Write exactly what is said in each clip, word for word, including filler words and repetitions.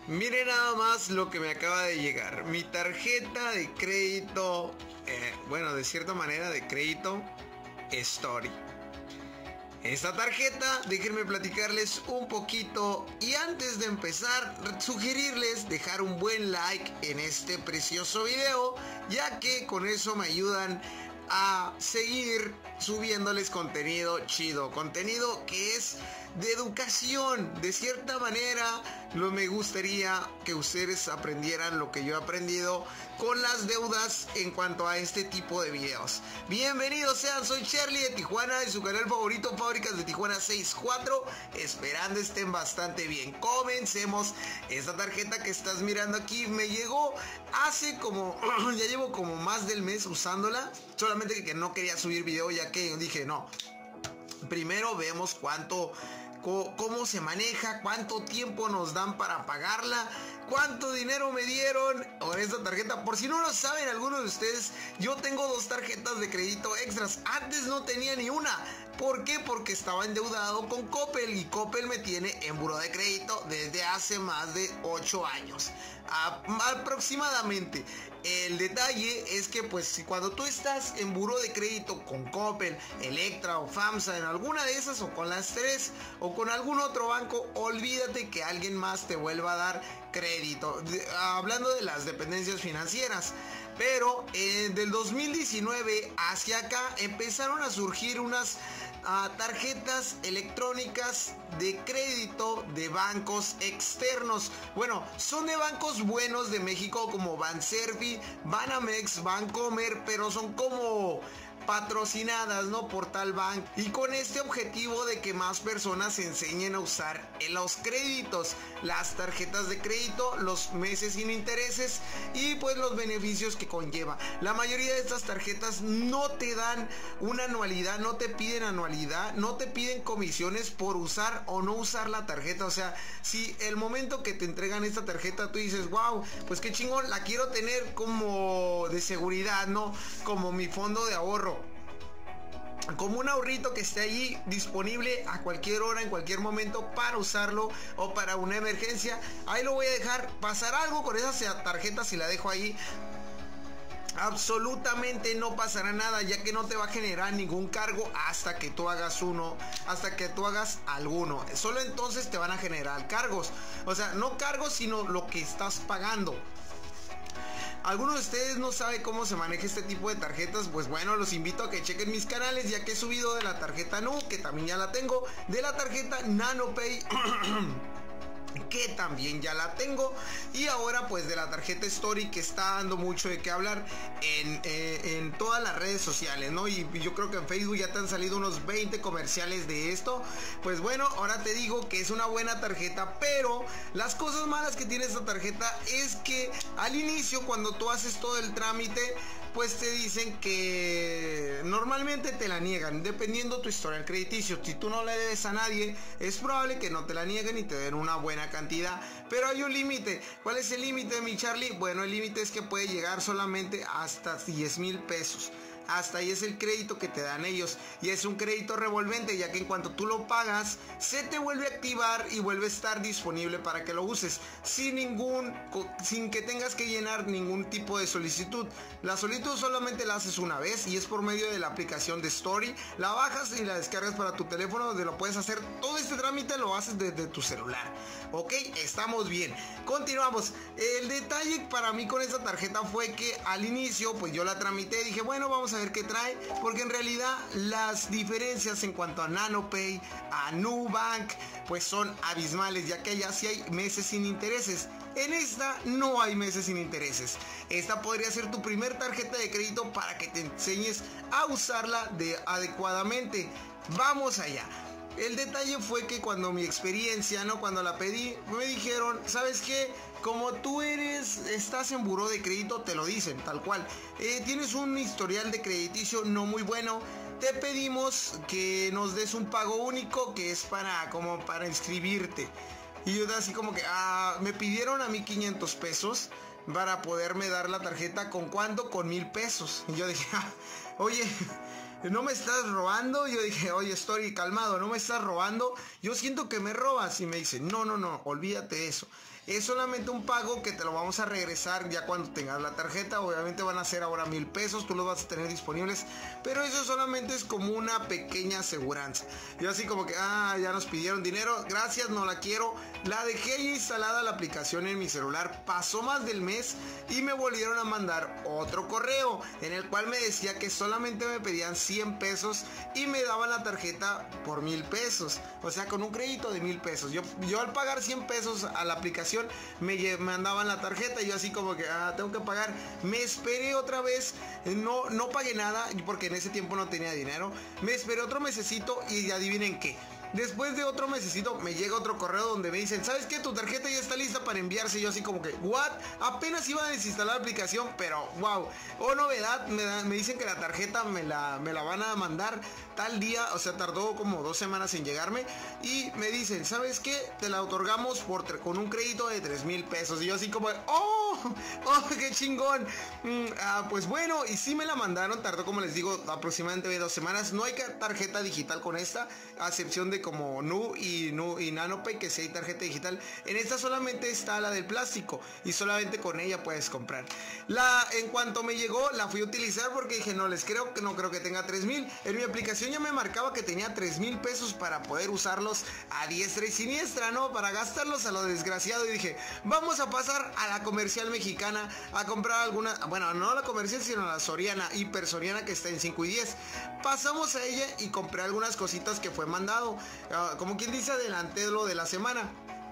Miren nada más lo que me acaba de llegar. Mi tarjeta de crédito, eh, bueno, de cierta manera de crédito, Story. Esta tarjeta, déjenme platicarles un poquito y antes de empezar, sugerirles dejar un buen like en este precioso video, ya que con eso me ayudan a seguir subiéndoles contenido chido, contenido que es de educación. De cierta manera, lo me gustaría que ustedes aprendieran lo que yo he aprendido con las deudas en cuanto a este tipo de videos. Bienvenidos sean, soy Charlie de Tijuana, de su canal favorito, Fábricas de Tijuana sesenta y cuatro. Esperando estén bastante bien. Comencemos. Esta tarjeta que estás mirando aquí me llegó hace como, ya llevo como más del mes usándola. Solamente que no quería subir video, ya que dije, no, primero vemos cuánto, cómo se maneja, cuánto tiempo nos dan para pagarla, cuánto dinero me dieron con esta tarjeta. Por si no lo saben algunos de ustedes, yo tengo dos tarjetas de crédito extras. Antes no tenía ni una. ¿Por qué? Porque estaba endeudado con Coppel y Coppel me tiene en buró de crédito desde hace más de ocho años a, aproximadamente. El detalle es que pues cuando tú estás en buró de crédito con Coppel, Electra o FAMSA, en alguna de esas o con las tres o con algún otro banco, olvídate que alguien más te vuelva a dar crédito. De, hablando de las dependencias financieras. Pero eh, del dos mil diecinueve hacia acá empezaron a surgir unas uh, tarjetas electrónicas de crédito de bancos externos. Bueno, son de bancos buenos de México como Banservi, Banamex, Bancomer, pero son como patrocinadas, ¿no? Por tal banco, y con este objetivo de que más personas se enseñen a usar los créditos, las tarjetas de crédito, los meses sin intereses y pues los beneficios que conlleva. La mayoría de estas tarjetas no te dan una anualidad, no te piden anualidad, no te piden comisiones por usar o no usar la tarjeta. O sea, si el momento que te entregan esta tarjeta tú dices, wow, pues qué chingón, la quiero tener como de seguridad, ¿no? Como mi fondo de ahorro, como un ahorrito que esté allí disponible a cualquier hora, en cualquier momento para usarlo o para una emergencia. Ahí lo voy a dejar. Pasar algo con esa tarjeta si la dejo ahí, absolutamente no pasará nada, ya que no te va a generar ningún cargo hasta que tú hagas uno, hasta que tú hagas alguno. Solo entonces te van a generar cargos. O sea, no cargos, sino lo que estás pagando. ¿Algunos de ustedes no saben cómo se maneja este tipo de tarjetas? Pues bueno, los invito a que chequen mis canales, ya que he subido de la tarjeta Nu, que también ya la tengo, de la tarjeta NanoPay, que también ya la tengo, y ahora pues de la tarjeta Story, que está dando mucho de qué hablar en, eh, en todas las redes sociales, ¿no? Y, y yo creo que en Facebook ya te han salido unos veinte comerciales de esto. Pues bueno, ahora te digo que es una buena tarjeta, pero las cosas malas que tiene esta tarjeta es que al inicio, cuando tú haces todo el trámite, pues te dicen que normalmente te la niegan, dependiendo tu historial crediticio. Si tú no le debes a nadie, es probable que no te la nieguen y te den una buena cantidad, pero hay un límite. ¿Cuál es el límite, mi Charlie? Bueno, el límite es que puede llegar solamente hasta diez mil pesos. Hasta ahí es el crédito que te dan ellos, y es un crédito revolvente, ya que en cuanto tú lo pagas se te vuelve a activar y vuelve a estar disponible para que lo uses sin ningún sin que tengas que llenar ningún tipo de solicitud. La solicitud solamente la haces una vez y es por medio de la aplicación de Story. La bajas y la descargas para tu teléfono, donde lo puedes hacer. Todo este trámite lo haces desde tu celular. Ok, estamos bien. Continuamos. El detalle para mí con esta tarjeta fue que al inicio pues yo la tramité y dije, bueno, vamos a ver qué trae, porque en realidad las diferencias en cuanto a NanoPay, a Nubank, pues son abismales, ya que allá sí hay meses sin intereses. En esta no hay meses sin intereses. Esta podría ser tu primer tarjeta de crédito para que te enseñes a usarla de adecuadamente. Vamos allá. El detalle fue que cuando mi experiencia, ¿no? Cuando la pedí, me dijeron, ¿sabes qué? Como tú eres, estás en buró de crédito, te lo dicen, tal cual. Eh, tienes un historial de crediticio no muy bueno. Te pedimos que nos des un pago único, que es para, como para inscribirte. Y yo así como que, ah, me pidieron a mí quinientos pesos para poderme dar la tarjeta. ¿Con cuánto? Con mil pesos. Y yo dije, ah, oye... no me estás robando. Yo dije, oye, Story, calmado, no me estás robando. Yo siento que me robas. Y me dice, no, no, no, olvídate de eso. Es solamente un pago que te lo vamos a regresar ya cuando tengas la tarjeta. Obviamente van a ser ahora mil pesos, tú los vas a tener disponibles, pero eso solamente es como una pequeña aseguranza. Yo así como que, ah, ya nos pidieron dinero, gracias, no la quiero. La dejé instalada la aplicación en mi celular, pasó más del mes y me volvieron a mandar otro correo en el cual me decía que solamente me pedían cien pesos y me daban la tarjeta por mil pesos, o sea, con un crédito de mil pesos. Yo, yo al pagar cien pesos a la aplicación me mandaban la tarjeta y yo así como que, ah, tengo que pagar. Me esperé otra vez, no, no pagué nada porque en ese tiempo no tenía dinero. Me esperé otro mesecito y adivinen qué. Después de otro mesecito me llega otro correo donde me dicen, ¿sabes qué? Tu tarjeta ya está lista para enviarse. Y yo así como que, ¿what? Apenas iba a desinstalar la aplicación, pero wow. Oh, novedad, me, da, me dicen que la tarjeta me la, me la van a mandar tal día. O sea, tardó como dos semanas en llegarme. Y me dicen, ¿sabes qué? Te la otorgamos por, con un crédito de tres mil pesos. Y yo así como, ¡oh! ¡Oh, qué chingón! Mm, ah, pues bueno, y sí me la mandaron. Tardó, como les digo, aproximadamente dos semanas. No hay tarjeta digital con esta, a excepción de como Nu y, Nu y NanoPay, que sí hay tarjeta digital. En esta solamente está la del plástico y solamente con ella puedes comprar. La, en cuanto me llegó, la fui a utilizar porque dije, no les creo, que no creo que tenga tres mil. En mi aplicación ya me marcaba que tenía tres mil pesos para poder usarlos a diestra y siniestra, ¿no? Para gastarlos a lo desgraciado. Y dije, vamos a pasar a la Comercial Mexicana a comprar alguna, bueno, no a la comercial, sino a la Soriana, Hiper Soriana, que está en cinco y diez. Pasamos a ella y compré algunas cositas que fue mandado. Uh, como quien dice, adelanté lo de la semana.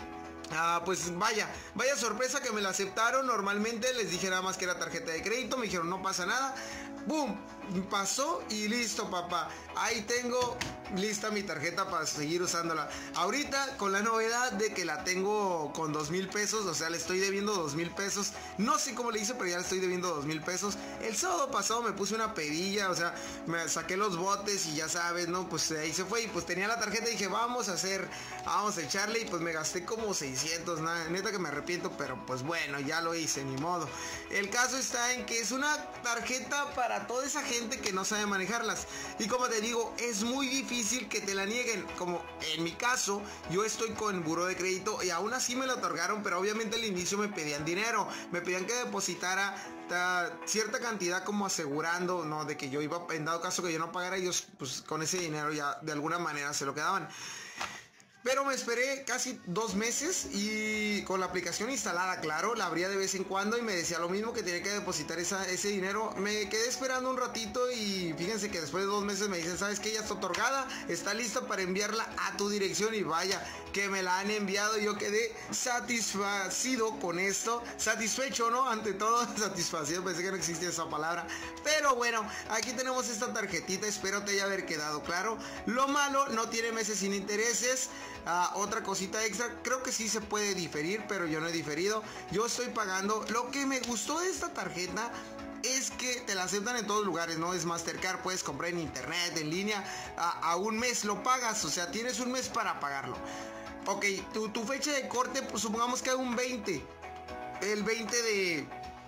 Ah, pues vaya, vaya sorpresa que me la aceptaron. Normalmente les dije nada más que era tarjeta de crédito, me dijeron no pasa nada. ¡Boom! Pasó y listo, papá. Ahí tengo lista mi tarjeta para seguir usándola. Ahorita con la novedad de que la tengo con dos mil pesos, o sea, le estoy debiendo dos mil pesos. No sé cómo le hice, pero ya le estoy debiendo dos mil pesos. El sábado pasado me puse una pedilla, o sea, me saqué los botes y ya sabes, ¿no? Pues ahí se fue y pues tenía la tarjeta y dije, vamos a hacer, vamos a echarle. Y pues me gasté como seiscientos, nada, neta que me arrepiento, pero pues bueno, ya lo hice, ni modo. El caso está en que es una tarjeta para toda esa gente que no sabe manejarlas. Y como te digo, es muy difícil que te la nieguen. Como en mi caso, yo estoy con buró de crédito y aún así me la otorgaron, pero obviamente al inicio me pedían dinero. Me pedían que depositara ta, cierta cantidad como asegurando, ¿no? De que yo iba, en dado caso que yo no pagara, ellos pues con ese dinero ya de alguna manera se lo quedaban. Pero me esperé casi dos meses y con la aplicación instalada, claro, la abría de vez en cuando y me decía lo mismo, que tenía que depositar esa, ese dinero. Me quedé esperando un ratito y fíjense que después de dos meses me dicen, ¿sabes qué? Ya está otorgada, está lista para enviarla a tu dirección. Y vaya, que me la han enviado. Yo quedé satisfacido con esto, satisfecho, ¿no? Ante todo, satisfacido, pensé que no existía esa palabra. Pero bueno, aquí tenemos esta tarjetita, espero te haya haber quedado claro. Lo malo, no tiene meses sin intereses. Uh, otra cosita extra, creo que sí se puede diferir, pero yo no he diferido. Yo estoy pagando. Lo que me gustó de esta tarjeta es que te la aceptan en todos lugares, ¿no? Es Mastercard, puedes comprar en internet, en línea. A, a un mes lo pagas, o sea, tienes un mes para pagarlo. Ok, tu, tu fecha de corte, pues supongamos que hay un veinte. El veinte de...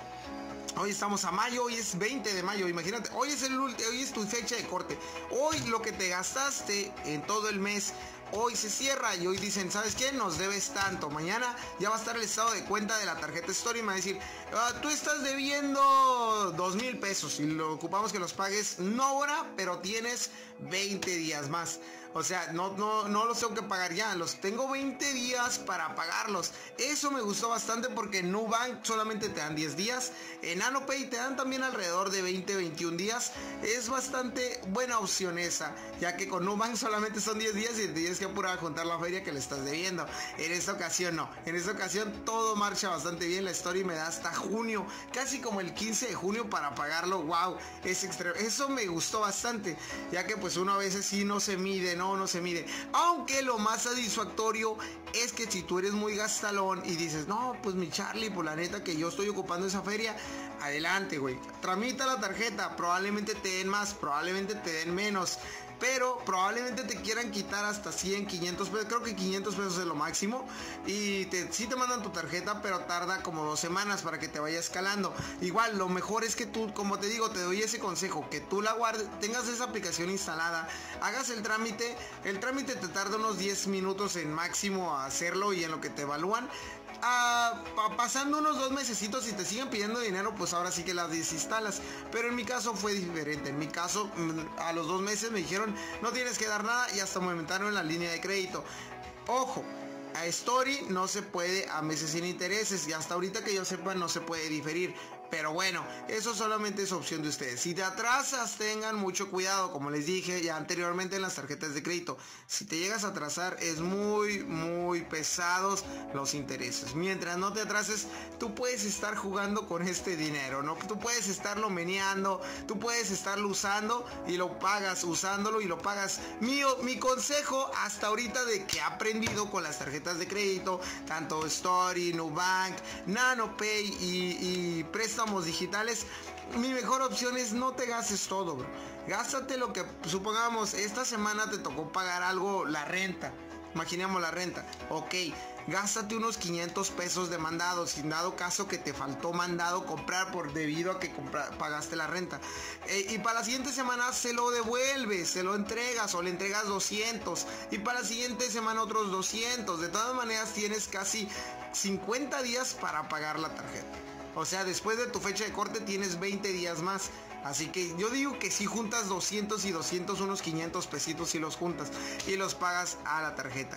Hoy estamos a mayo, hoy es veinte de mayo, imagínate, hoy es, el, hoy es tu fecha de corte. Hoy lo que te gastaste en todo el mes, hoy se cierra y hoy dicen, ¿sabes qué? Nos debes tanto. Mañana ya va a estar el estado de cuenta de la tarjeta Story y me va a decir, ah, tú estás debiendo dos mil pesos y lo ocupamos que los pagues no ahora, pero tienes veinte días más. O sea, no, no, no los tengo que pagar ya, los tengo veinte días para pagarlos. Eso me gustó bastante porque en Nubank solamente te dan diez días. En NanoPay te dan también alrededor de veinte, veintiún días. Es bastante buena opción esa, ya que con Nubank solamente son diez días y te tienes que apurar a juntar la feria que le estás debiendo. En esta ocasión no, en esta ocasión todo marcha bastante bien. La Story me da hasta junio, casi como el quince de junio para pagarlo. Wow, es extremo. Eso me gustó bastante, ya que pues uno a veces sí no se mide, no, no se mide. Aunque lo más satisfactorio es que si tú eres muy gastalón y dices, no, pues mi Charlie, por la neta que yo estoy ocupando esa feria, adelante, güey. Tramita la tarjeta, probablemente te den más, probablemente te den menos. pero probablemente te quieran quitar hasta cien, quinientos pesos. Creo que quinientos pesos es lo máximo. Y te, sí te mandan tu tarjeta, pero tarda como dos semanas para que te vaya escalando. Igual, lo mejor es que tú, como te digo, te doy ese consejo, que tú la guardes, tengas esa aplicación instalada, hagas el trámite. El trámite te tarda unos diez minutos en máximo a hacerlo y en lo que te evalúan. Ah, pa pasando unos dos mesecitos y te siguen pidiendo dinero, pues ahora sí que las desinstalas. Pero en mi caso fue diferente. En mi caso, a los dos meses me dijeron no tienes que dar nada y hasta me aumentaron la línea de crédito. Ojo, a Story no se puede a meses sin intereses y hasta ahorita que yo sepa no se puede diferir. Pero bueno, eso solamente es opción de ustedes. Si te atrasas, tengan mucho cuidado, como les dije ya anteriormente en las tarjetas de crédito. Si te llegas a atrasar, es muy, muy pesados los intereses. Mientras no te atrases, tú puedes estar jugando con este dinero, ¿no? Tú puedes estarlo meneando, tú puedes estarlo usando y lo pagas, usándolo y lo pagas. Mi, mi consejo hasta ahorita de que he aprendido con las tarjetas de crédito, tanto Story, Nubank, NanoPay y, y Préstamos digitales, mi mejor opción es no te gastes todo, bro. Gástate lo que, supongamos, esta semana te tocó pagar algo, la renta. Imaginemos la renta. Ok, gástate unos quinientos pesos de mandado, sin dado caso que te faltó mandado comprar por debido a que compra, pagaste la renta. Eh, y para la siguiente semana se lo devuelves, se lo entregas o le entregas doscientos. Y para la siguiente semana otros doscientos. De todas maneras tienes casi cincuenta días para pagar la tarjeta. O sea, después de tu fecha de corte tienes veinte días más. Así que yo digo que si juntas doscientos y doscientos, unos quinientos pesitos si los juntas y los pagas a la tarjeta.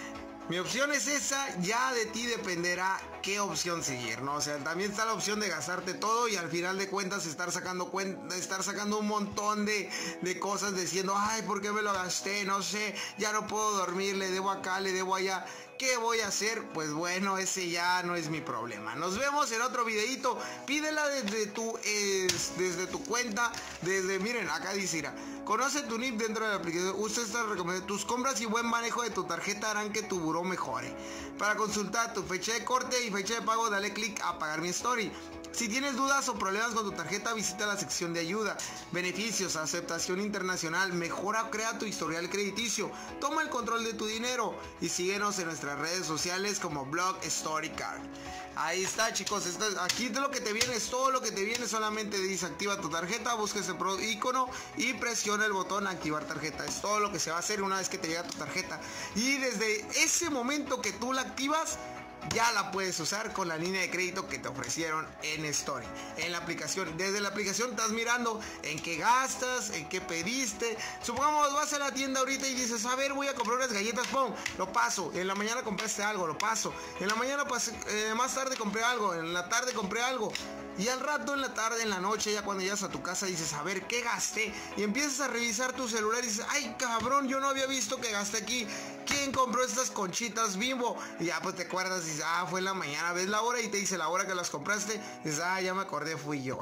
Mi opción es esa, ya de ti dependerá qué opción seguir, ¿no? O sea, también está la opción de gastarte todo y al final de cuentas estar sacando cuenta, estar sacando un montón de, de cosas diciendo, ay, ¿por qué me lo gasté? No sé, ya no puedo dormir, le debo acá, le debo allá. ¿Qué voy a hacer? Pues bueno, ese ya no es mi problema. Nos vemos en otro videito. Pídela desde tu, eh, desde tu cuenta. Desde, miren, acá dice, mira, conoce tu N I P dentro de la aplicación. Usted está recomendando. Tus compras y buen manejo de tu tarjeta harán que tu buró mejore. Para consultar tu fecha de corte y fecha de pago, dale clic a pagar mi Story. Si tienes dudas o problemas con tu tarjeta, visita la sección de ayuda. Beneficios, aceptación internacional, mejora, crea tu historial crediticio, toma el control de tu dinero y síguenos en nuestras redes sociales como Blog Story Card. Ahí está, chicos, esto, aquí de lo que te viene es todo lo que te viene. Solamente desactiva tu tarjeta, busca ese icono y presiona el botón activar tarjeta. Es todo lo que se va a hacer una vez que te llega tu tarjeta. Y desde ese momento que tú la activas, ya la puedes usar con la línea de crédito que te ofrecieron en Story, en la aplicación. Desde la aplicación estás mirando en qué gastas, en qué pediste. Supongamos vas a la tienda ahorita y dices, a ver, voy a comprar unas galletas, pum, lo paso. En la mañana compraste algo, lo paso. En la mañana pues, eh, más tarde compré algo, en la tarde compré algo. Y al rato, en la tarde, en la noche, ya cuando llegas a tu casa, dices, a ver, ¿qué gasté? Y empiezas a revisar tu celular y dices, ay, cabrón, yo no había visto que gasté aquí. ¿Quién compró estas conchitas Bimbo? Y ya pues te acuerdas y dices, ah, fue en la mañana. Ves la hora y te dice la hora que las compraste. Y dices, ah, ya me acordé, fui yo.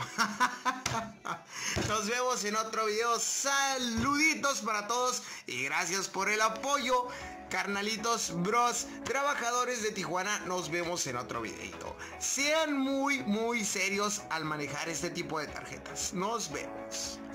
Nos vemos en otro video. Saluditos para todos y gracias por el apoyo. Carnalitos, bros, trabajadores de Tijuana, nos vemos en otro videito. Sean muy, muy serios al manejar este tipo de tarjetas. Nos vemos.